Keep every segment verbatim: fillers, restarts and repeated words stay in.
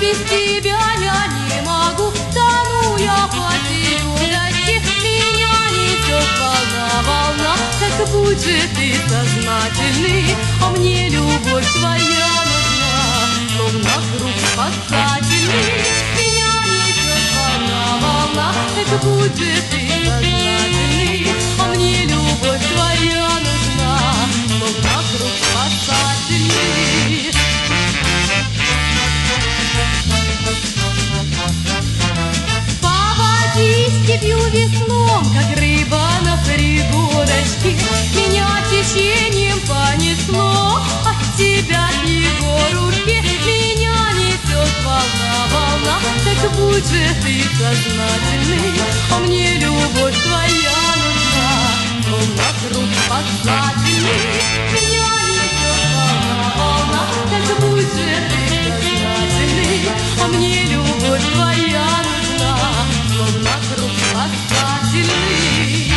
без тебя я не могу. Тону я по селедочке, меня несет волна, волна. Так будь же ты сознательный, а мне любовь твоя нужна. Словно круг спасательный, меня несет волна, волна. Так будь же ты сознательный, а мне любовь твоя нужна. Словно круг спасательный. Поводи степью веслом, как рыба на пригорочке. Меня течением понесло от тебя к Егорушке. Меня несет волна, волна. Так будь же ты сознательный, а мне любовь твоя нужна. Словно круг спасательный, меня несет волна, волна. Так будь же ты сознательный, а мне любовь твоя нужна. Словно круг спасательный.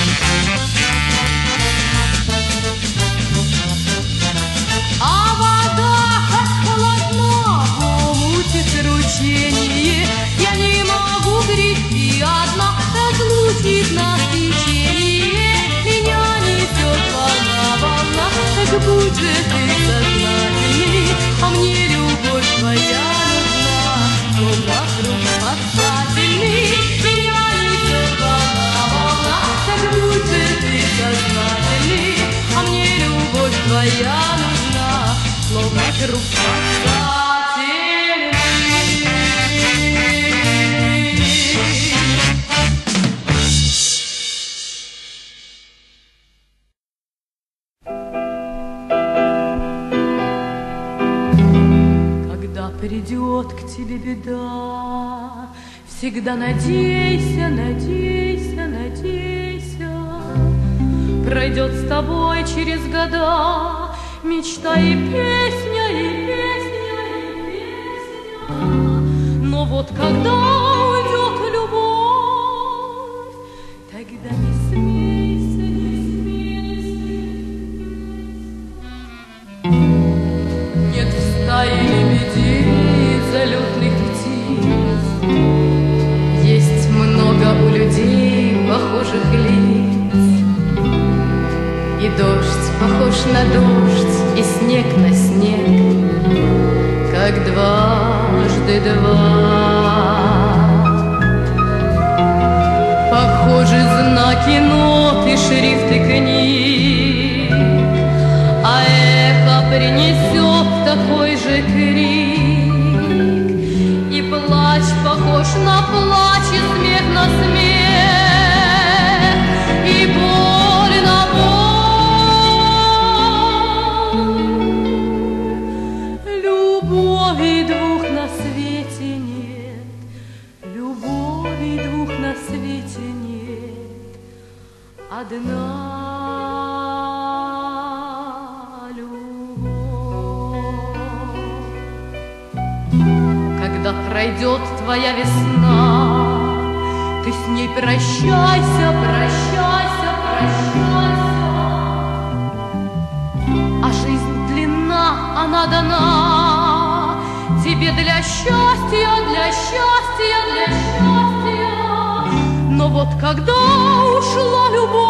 А вода как холодна, помутит ручение. Я не могу грести одна, разлучит нас течение. Меня несет волна, волна. Так будь же ты сознательный, а мне любовь твоя нужна. Словно круг спасательный, меня несет волна, волна. Так будь же ты сознательный, а мне любовь твоя нужна. Словно круг спасательный. Когда придет к тебе беда, всегда надейся, надейся, надейся. Пройдет с тобой через года мечта и песня, и песня, и песня. Но вот когда уйдет любовь, тогда не смейся, не смейся. Нет в стае лебедей, залетных птиц, есть много у людей похожих лиц. И дождь похож на дождь, и снег на снег, как дважды два. Похожи знаки, ноты, шрифты книг, а эхо принесет такой же крик. И плач похож на плач, и смех на смех, и боль на боль. Любови двух на свете нет, любови двух на свете нет, одна любовь. Когда пройдет твоя весна, ты с ней прощайся, прощайся, прощайся. А жизнь длинна, она дана тебе для счастья, для счастья, для счастья. Но вот когда ушла любовь,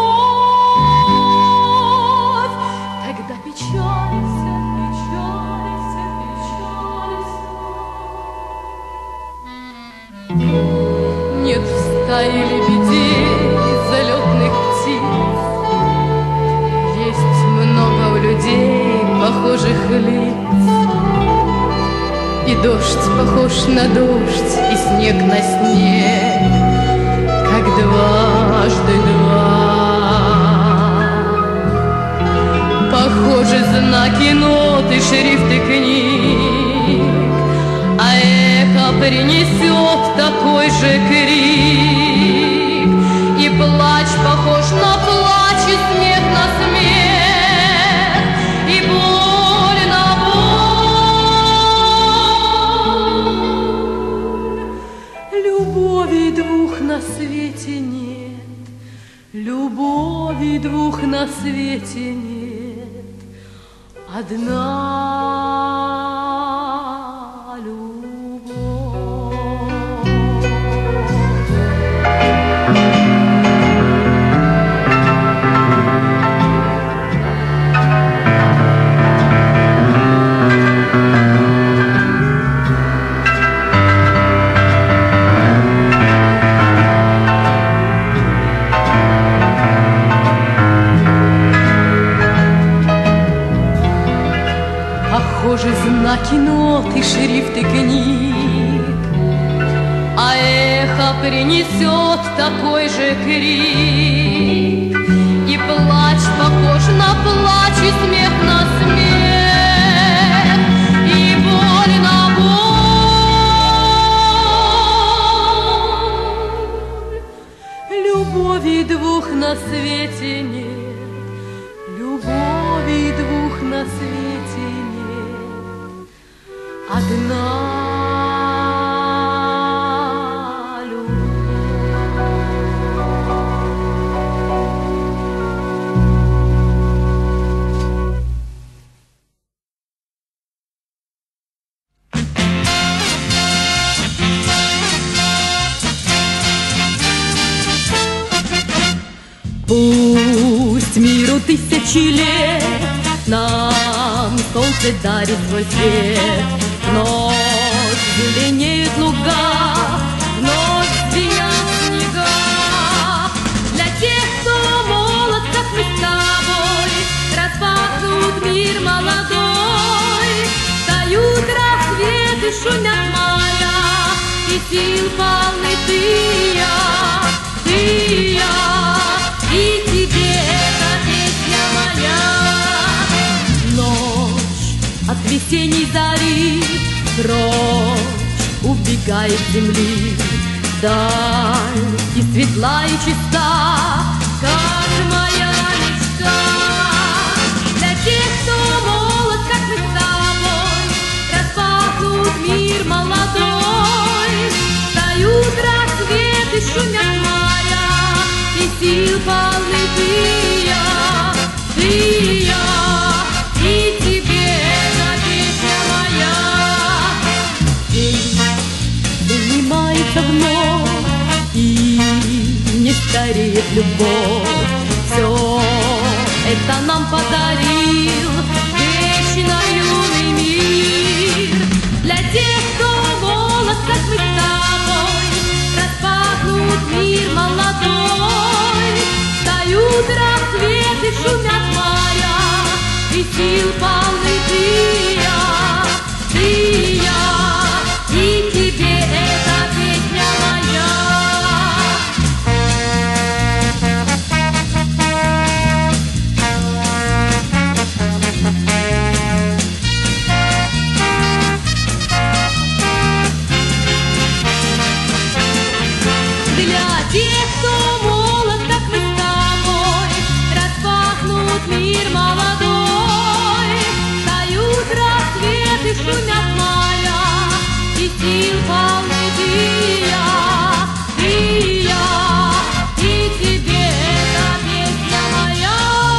тогда печалься, печалься, печалься. Нет в стае лебедей, залетных птиц, есть много у людей похожих лиц. И дождь похож на дождь, и снег на снег, как дважды два. Похожи знаки, ноты, шрифты книг, а эхо принесет такой же крик. И плач похож на плач, и смех на смех, и боль на боль. Любови двух на свете нет, любови двух на свете нет, одна любовь. нот и шрифты книг, а эхо принесет такой же крик, и плач похож на плач, и смех на смех, и боль на боль. Любови двух на свете нет, любови двух на свете нет, одна пусть миру тысячи лет, нам солнце дарит свой свет. Вновь зеленеют луга, вновь звенят снега. Для тех, кто молод, как мы с тобой, распахнут мир молодой. Встают рассветы, шумят моря, и сил полны ты и я, ты и я. И тебе эта песня моя. Ночь от весенней зари прочь убегает с земли, даль и светла и чиста, как моя мечта. Для тех, кто молод, как мы с тобой, распахнут мир молодой. Встают рассветы, шумят моря, и сил полны ты и я, ты и я, и тебе эта песня моя. День занимается вновь, и не стареет любовь. Все это нам подарил вечно юный мир. Для тех, кто молод, как мы с тобой, распахнут мир молодой. Встают рассветы, шумят моря, и сил полны ты и я, ты и я, и тебе эта песня моя. Для тех, кто молод, как мы с тобой, распахнут мир молодой. Встают рассветы, шумят моря, и сил полны ты и я, ты и я, и тебе эта песня моя.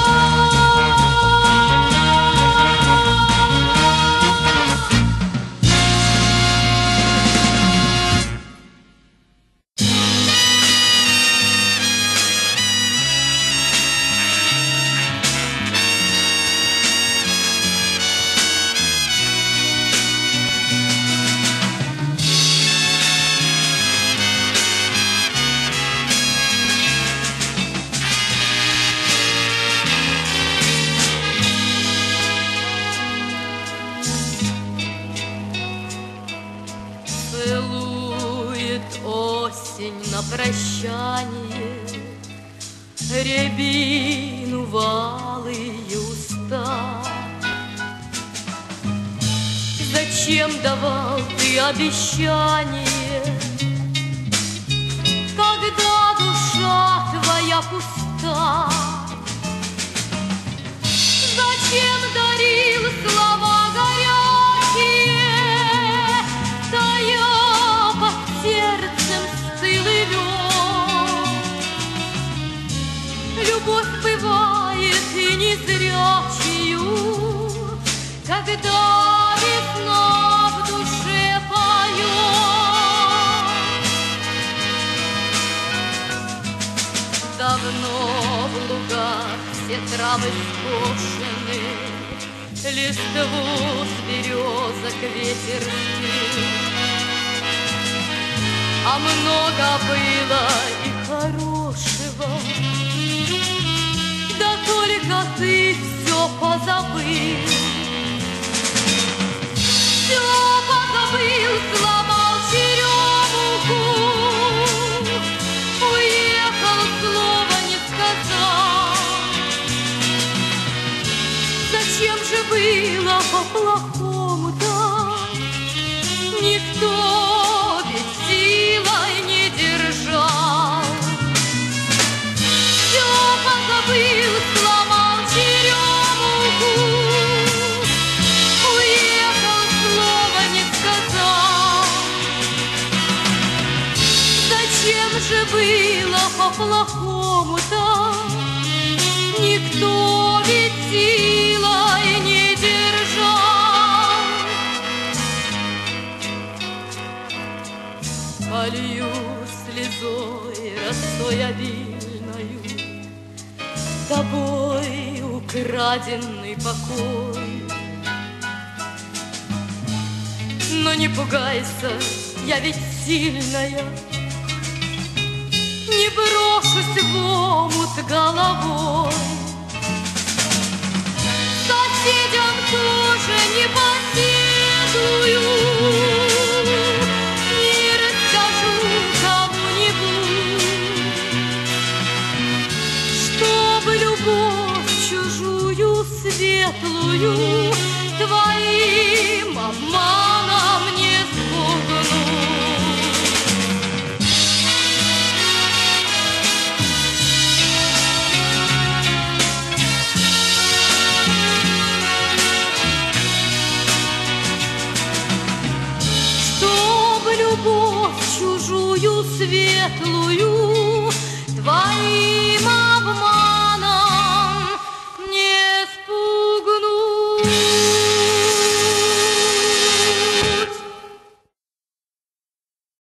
Целует осень на прощание рябину в алые уста. Зачем давал ты обещание, когда душа твоя пуста? Зачем дарил слова горячие, тая под сердцем стылый лед? Любовь бывает и незрячую, когда весна в душе поет. Давно в лугах все травы скошены, листву с березок ветер стыл. А много было и хорошего, да только ты все позабыл. Все было по-плохому-то, никто ведь силой не держал. Все позабыл, сломал черемуху, уехал, слова не сказал. Зачем же было по-плохому-то, никто ведь силой не держал. Полью слезой, росой обильною, тобой украденный покой. Но не пугайся, я ведь сильная, не брошусь в омут головой. Соседям тоже не посетую, не расскажу кому-нибудь, чтобы любовь чужую светлую твоим обманом не спугнуть. Любовь чужую светлую твои